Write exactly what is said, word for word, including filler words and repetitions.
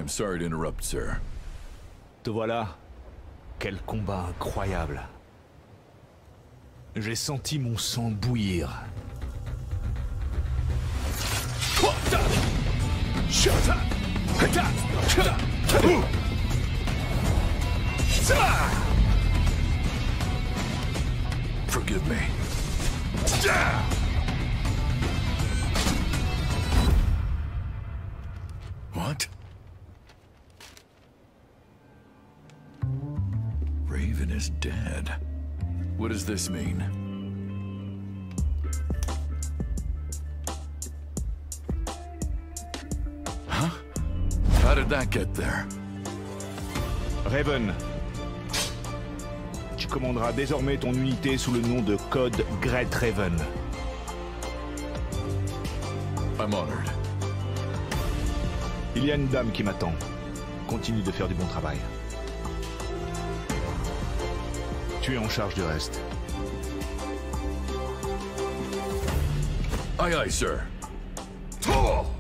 am sorry to interrupt, sir. Te voilà. Quel combat incroyable. J'ai senti mon sang bouillir. Forgive me. What? Raven is dead. What does this mean? Huh? How did that get there? Raven. Tu commanderas désormais ton unité sous le nom de Code Great Raven. I'm honored. Il y a une dame qui m'attend. Continue de faire du bon travail. Tu es en charge du reste. Aye, aye, sir.